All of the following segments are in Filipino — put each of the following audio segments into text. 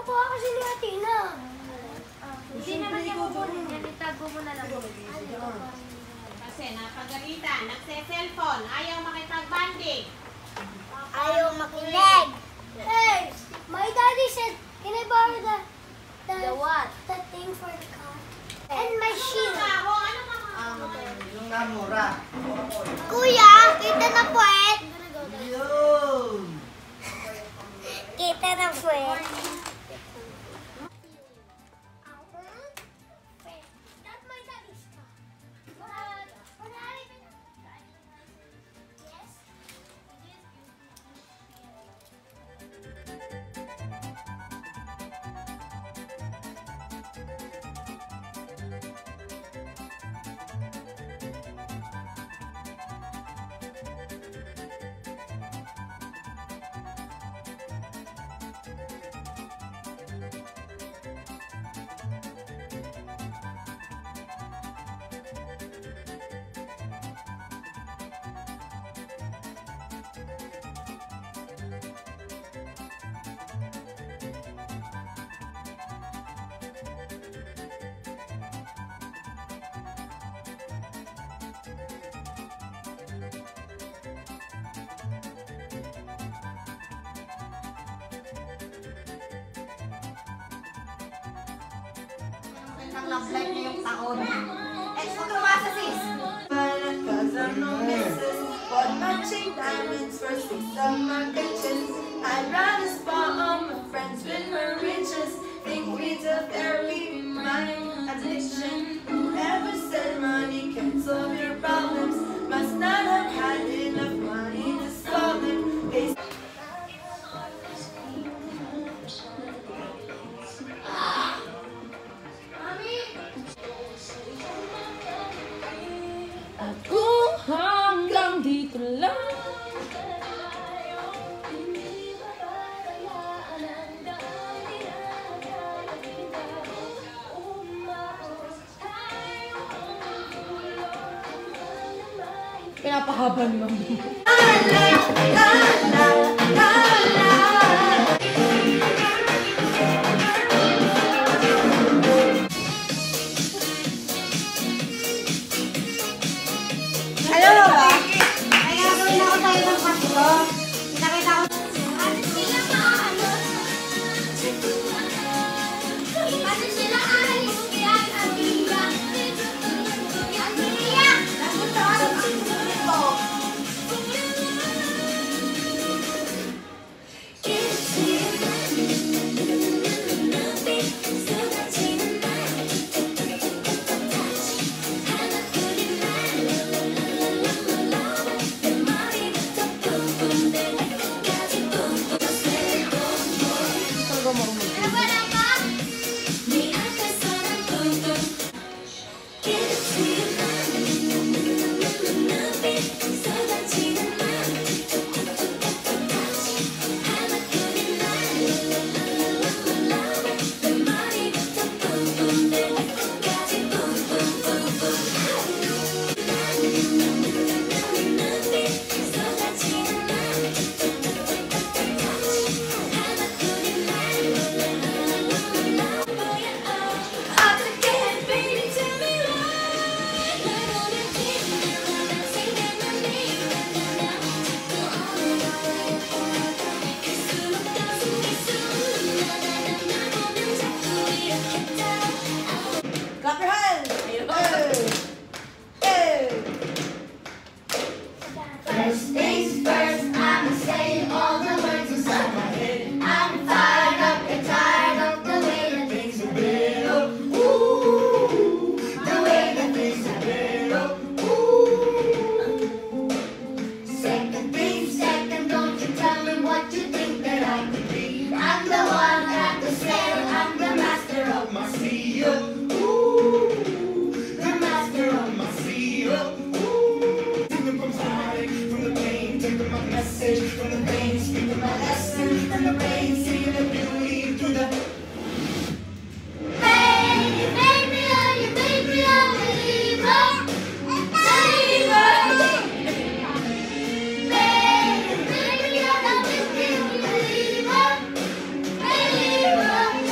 nakuha kasi ni Athena. Hindi naman niya kukunin. Yan, itago mo na lang. Kasi napagalitan, nagse-cellphone, ayaw makipag-banding. Ayaw makinig. Hey, my daddy said, can I borrow the what? The thing for the car. And my shield. Yung namura. Kuya, kita na puwet. Yun! Kita na puwet. That's my daddy's car. Yes. Ang love life niya yung taon. Ex mo kumasa sis. Cause I'm no missus. Bought matching diamonds for 6 summer bitches. I'd rather spot on my friends with my riches. Think weeds of therapy, mine addiction. Whoever said money can solve your problems must not have had enough money to solve them. Kung hanggang dito lang. Pinapahaba ni Mami. Alam mo ba? May gagawin ako tayo ng pasto. Nakita ko. Ano sila maano? Ano sila alis? Yan, Athena. Athena! Nandito ako sa ito. Clap your hands! Hey! First things first, I'ma say all the words inside my head. I'm fired up and tired of the way that things have been. Oh, ooh, the way that things have been. Oh, ooh. Second thing, second, don't you tell me what you think that I could be. I'm the one at the sail, I'm the master of my sea. Ooh, the master of my sea. Ooh. From the pain, taking my message from the pain, speaking my lesson from the pain, seeing the beauty through the. Hey, you made me a believer. Believer. Hey, you made me a believer. Believer.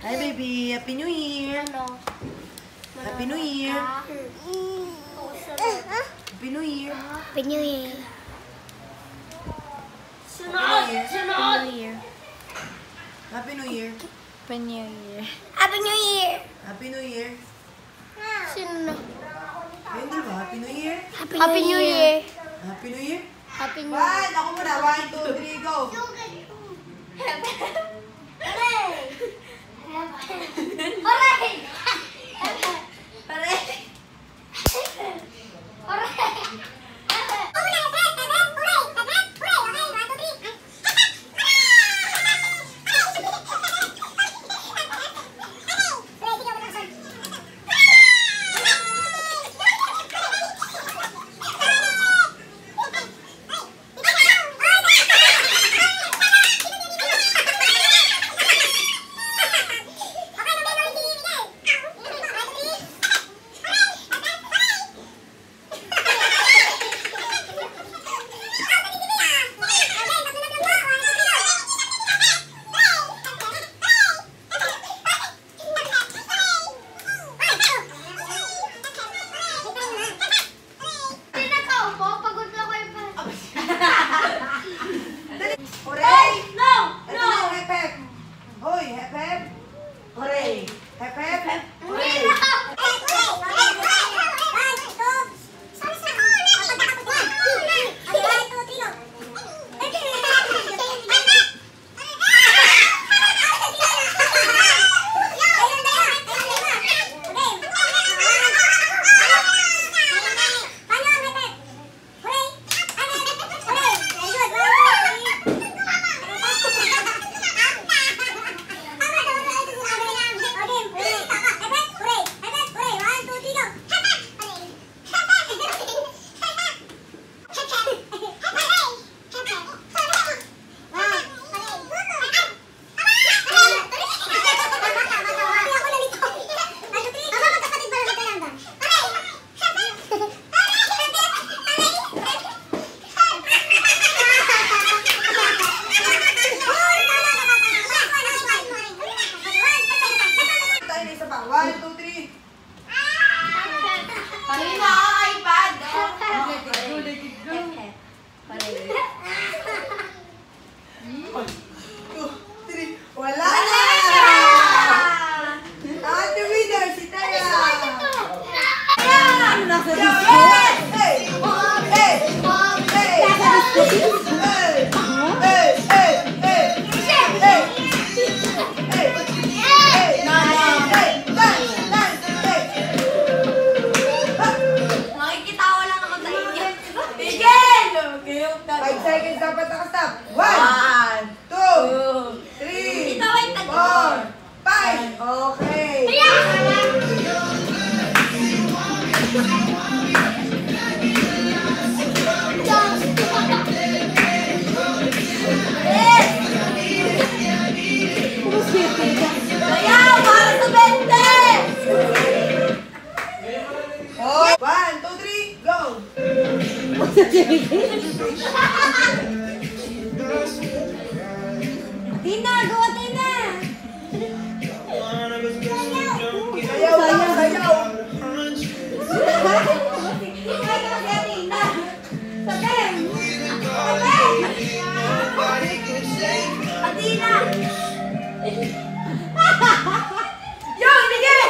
Hi, baby. Happy New Year. Ano? Happy New Year. Happy New Year. Happy New Year. Sunod! Sunod! Happy New Year. Happy New Year. Happy New Year. Happy New Year. Sino? Ayun, di ba? Happy New Year. Happy New Year. Happy New Year. Happy New Year. One, ako muna. 1, 2, 3, go. Hooray! No! Ito na, hep hep. Hoy, hep hep. Hooray. Hep hep. Hooray. Tayo na isa pa. 1, 2, 3. Kanina ako iPad. Wala na! Ang the winner, si Taya! Ano nasa disco? Hey! Hey! Hey! Hey! Hey! Hey! Hey! Nakikitawa lang ako sa inyo. Bigel! 5 seconds dapat nakastop. 1, 2, 3, Ito ay 4, 5. Okay. Kaya, para sa 20! Oh, 1, 2, 3, go! Tina, go Tina. Sayaw lang, sayaw! Patina! Yung, Miguel!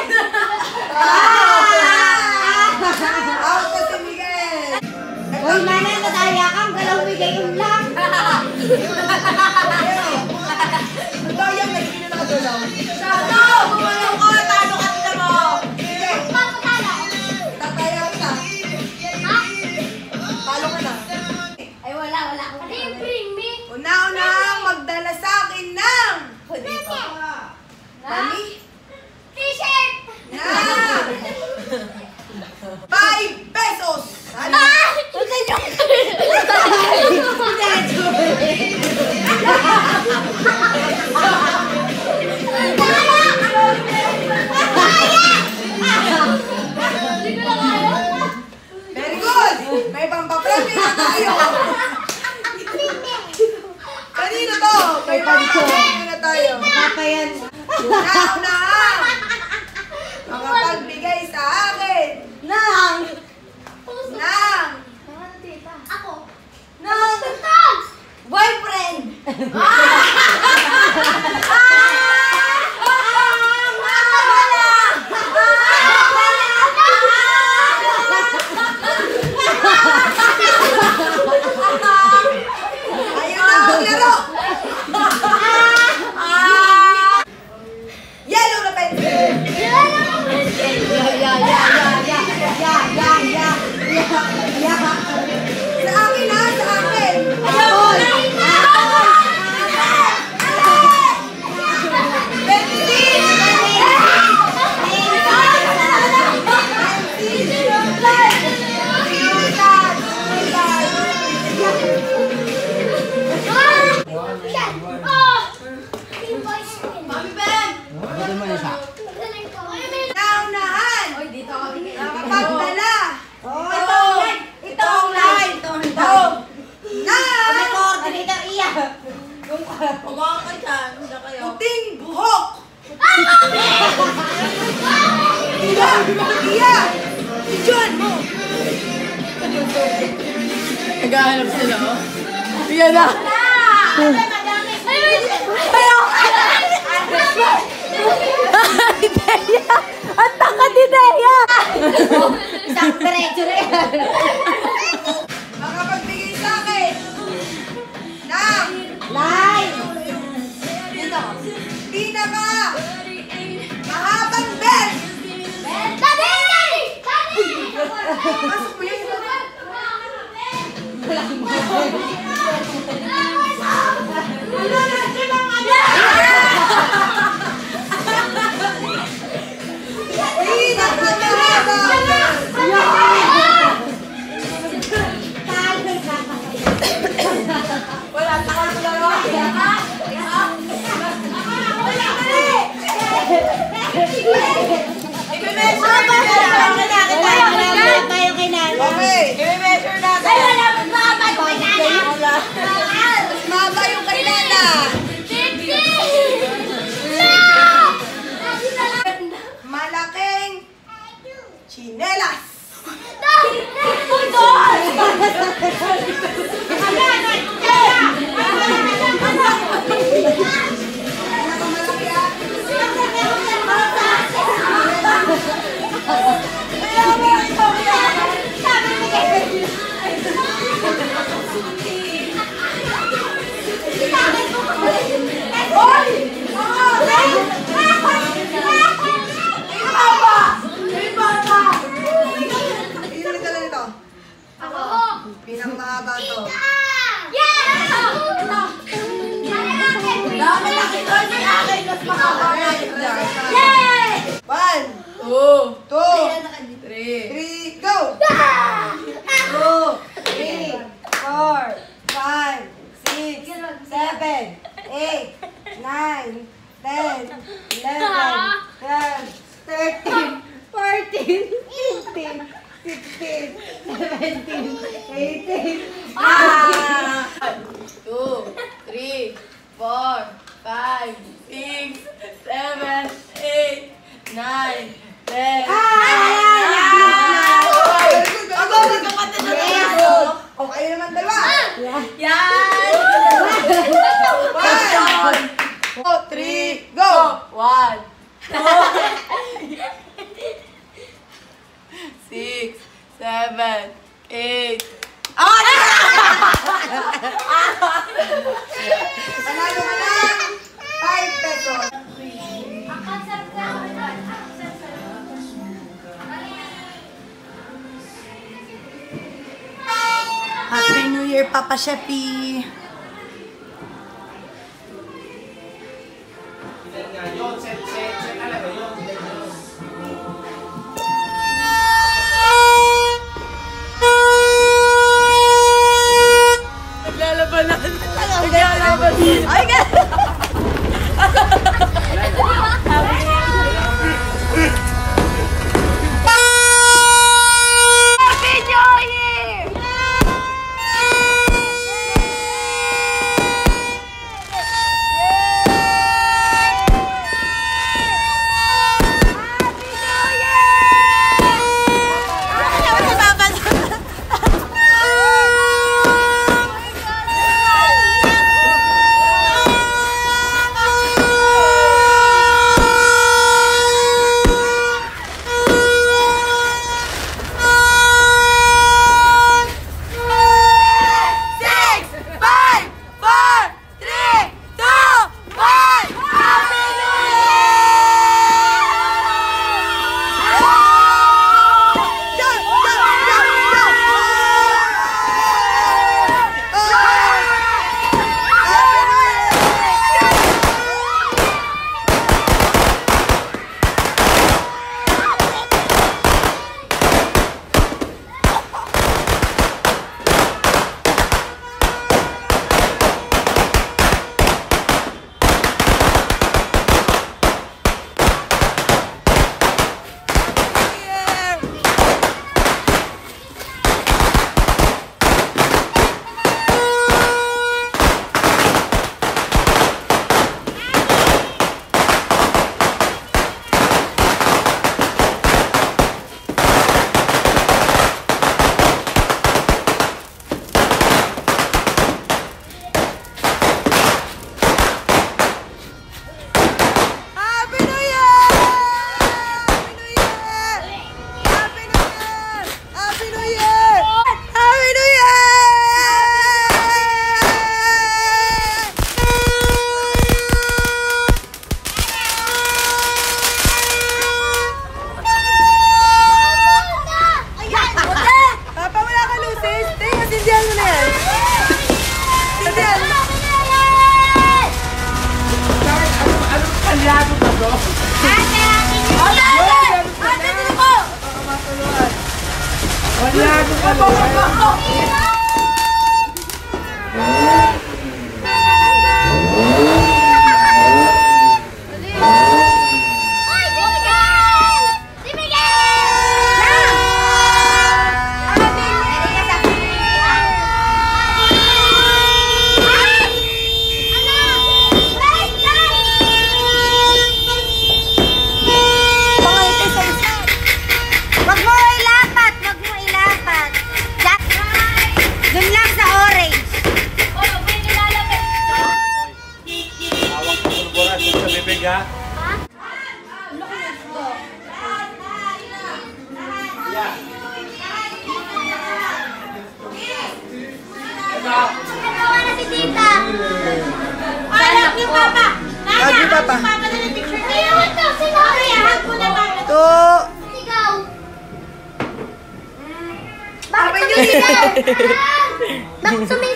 Out na si Miguel! Hoy, nanay, mataya kang galaw bigay yung lang. Ito yung nagkino nakadulaw. Shadow! Gumalaw ko! Talo ka nila mo! Sige, tataya ka. Talo ka na. Ay, wala ako. Ano yung bring me? Una-unang magdala sa akin ng... Dami? T-shirt! Na! 5 pesos! Ano? Very good! May pampapremyo na tayo! Kanino to? May pampapremyo na tayo. Papa yan. Una-unahan! Makapagbigay sa akin Nang! ng Ako. Nang! Boyfriend! ayun na maglaro! Yellow na pencil! Sa akin ha, sa akin! Naunahan! Nakapagdala! Itong line! Puting buhok! Iya! Diyan mo! Naghahanap sila, oh. Yan na. Deya! Ang taka ni Deya! Isang diretso rin. Makapagbigay sa akin ng Line! pinaka mahabang belt! Pasok mo yun! Pinaka mahabang belt! Wala, takal ko lang ako. Okay! I-measure natin. Maba yung kailala! Malaking chinelas! Pinakamalaki ah! Sino nagdala nito? Pinakamahaba to. Dapat nakita niyo yung akin, mas mahaba nga yung dyan. 1, 2, 2, 3. 3, go! 2, 3, 4, 5, 6, 7, 8, 9, 10, 11, 12, 13, 14, 15, 16, 17, 18, 2, 3, 4, 5, 6, 7, 8, 9, 10. Ako, magkapatid na tayo! O, kayo naman dalawa! Yan! 1, 2, 3, go! 1, 2, 6, 7, 8. Panalo ka ng 5 pesos. Happy New Year, Papa Sheppy! Naglalaban na. Naglalaban. Ay, Bakit sumigaw?